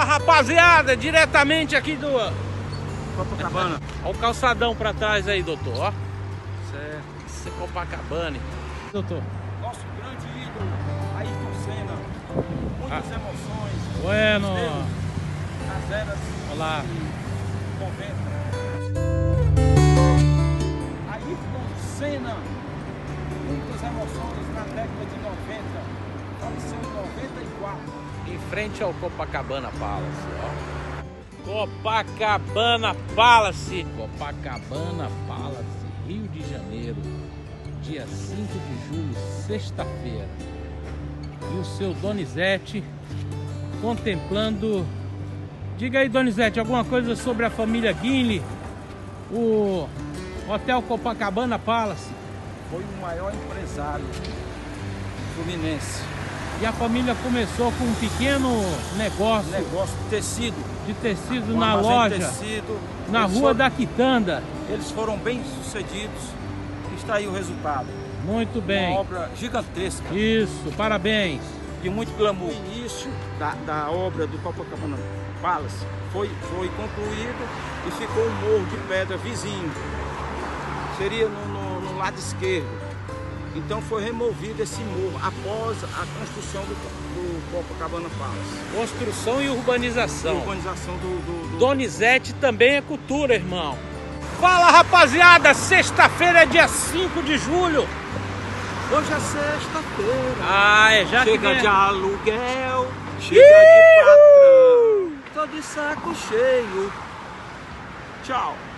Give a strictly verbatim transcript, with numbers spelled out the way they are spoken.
rapaziada, diretamente aqui do Copacabana. Olha o calçadão pra trás aí, doutor, ó. Certo. Isso é Copacabana, doutor. Nosso grande ídolo, Ayrton Senna. Muitas Ah. emoções. Bueno. Nas eras Olá. de noventa. Ayrton Senna. Muitas emoções na década de noventa. Faleceu em noventa e quatro. Em frente ao Copacabana Palace, ó. Copacabana Palace. Copacabana Palace, Rio de Janeiro. Dia cinco de julho, sexta-feira. E o seu Donizete contemplando... Diga aí, Donizete, alguma coisa sobre a família Guinle, o Hotel Copacabana Palace. Foi o maior empresário fluminense. E a família começou com um pequeno negócio, Negócio de tecido. de tecido Um na armazém loja, de tecido. na Eles Rua foram- da Quitanda. Eles foram bem sucedidos. Está aí o resultado. Muito bem. Uma obra gigantesca. Isso, parabéns. De muito glamour. O início da, da obra do Copacabana Palace foi, foi concluído e ficou um morro de pedra vizinho. Seria no, no, no lado esquerdo. Então foi removido esse morro após a construção do, do Copacabana Palace. Construção e A urbanização. urbanização do, do, do... Donizete também é cultura, irmão. Fala, rapaziada, sexta-feira é dia cinco de julho. Hoje é sexta-feira. Ah, é já que Chega vem... de aluguel, chega de patrão. Tô de saco cheio. Tchau.